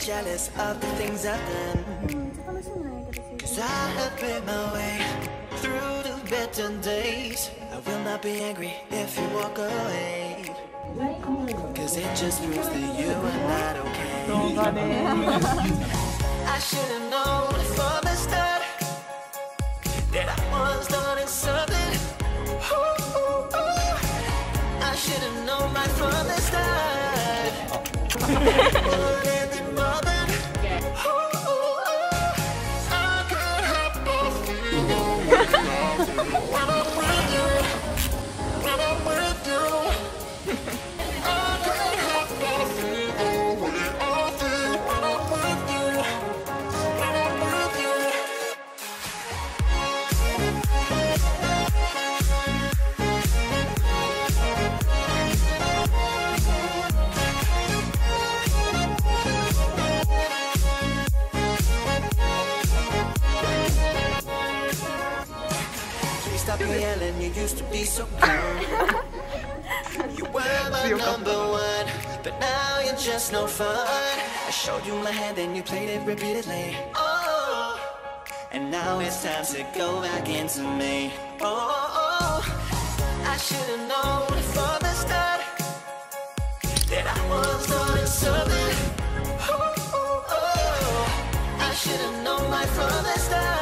jealous of the things I've done. 'Cause I have made my way through the better days. I will not be angry if you walk away. 'Cause it just proves that you are not okay. I should have known from the start that I was doing something. I should have known right from the start. More than the moment. I can't help but feel when I'm with you. When I'm with you. I can't help but feel when I feel when I'm with you. When I'm with you. Stop yelling, you used to be so calm. You were my number one, but now you're just no fun. I showed you my hand and you played it repeatedly. Oh, and now it's time to go back into me. Oh, I should have known from the start that I was doing something. I should have known right from the start.